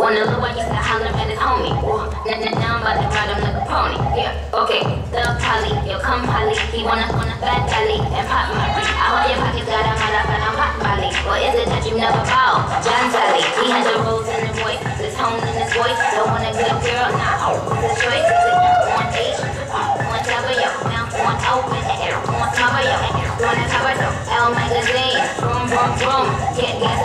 Wanna look like you start hollering at his homie. Now I'm about to ride him like a pony. Yeah, okay. The Polly, yo, come Polly. He wanna bad Polly and pop Molly. I hope your pockets got a mother but I'm hot Molly. Or is it that you never bow? John Sally, he had the rose in the voice, the tone in his voice. Don't want a good girl, nah. It's a choice. On H, on W, now on open air, on cover yo, on the cover though. L magazine, boom boom boom. Get gas.